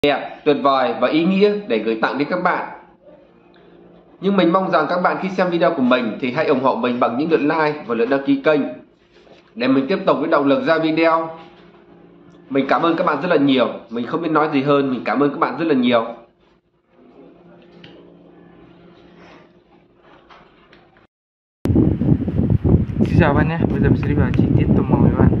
đẹp, tuyệt vời và ý nghĩa để gửi tặng đến các bạn. Nhưng mình mong rằng các bạn khi xem video của mình thì hãy ủng hộ mình bằng những lượt like và lượt đăng ký kênh để mình tiếp tục với động lực ra video. Mình cảm ơn các bạn rất là nhiều. Mình không biết nói gì hơn, mình cảm ơn các bạn rất là nhiều. Xin chào bạn nhé, bây giờ mình sẽ đi vào chi tiết tò mò với bạn.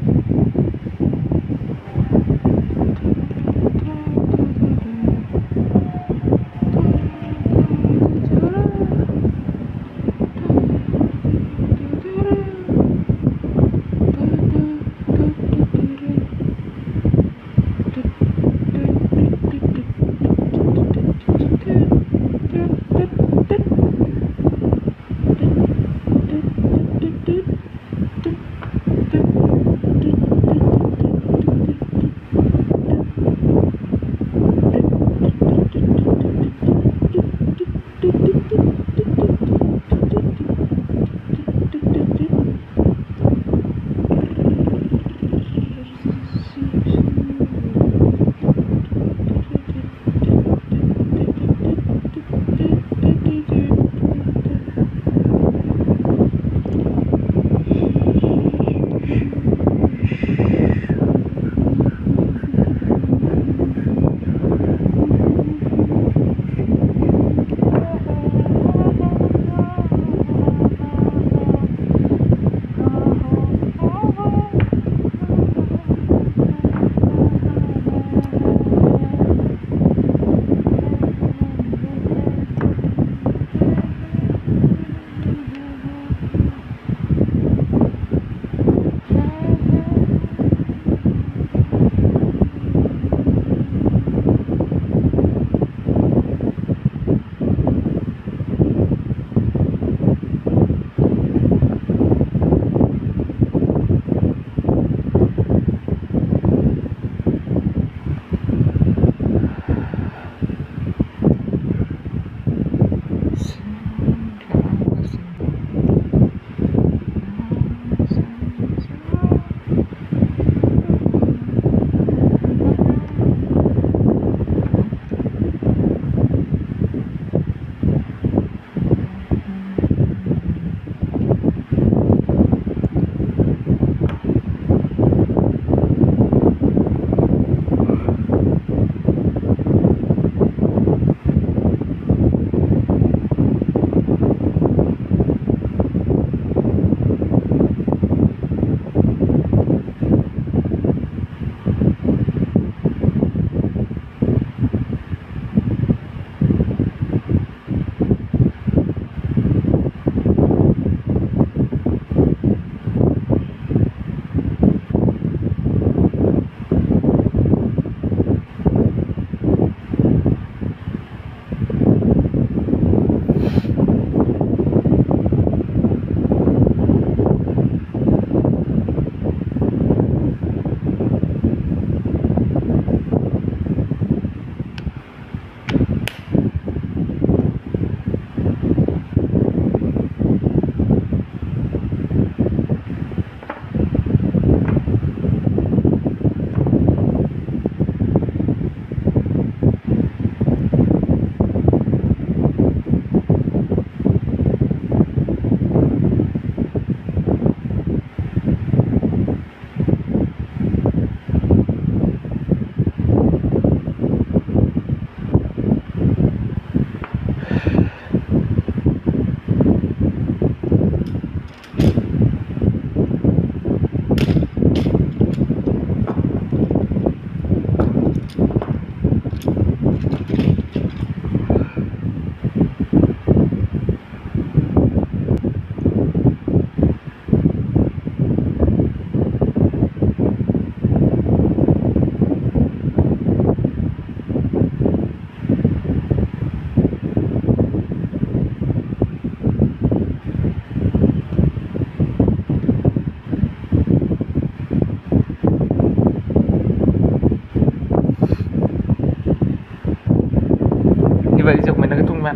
vậy thì mình là cái thùng bạn.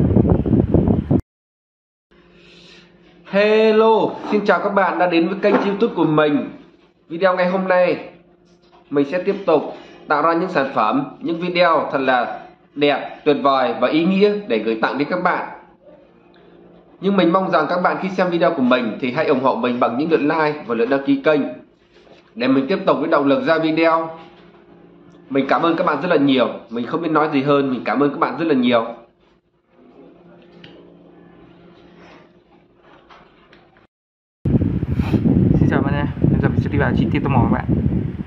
Hello, xin chào các bạn đã đến với kênh YouTube của mình. Video ngày hôm nay mình sẽ tiếp tục tạo ra những sản phẩm, những video thật là đẹp, tuyệt vời và ý nghĩa để gửi tặng đến các bạn. Nhưng mình mong rằng các bạn khi xem video của mình thì hãy ủng hộ mình bằng những lượt like và lượt đăng ký kênh để mình tiếp tục với động lực ra video. Mình cảm ơn các bạn rất là nhiều. Mình không biết nói gì hơn. Mình cảm ơn các bạn rất là nhiều. Xin chào bạn nhé. Bây giờ mình sẽ đi vào chi tiết tò mò các bạn.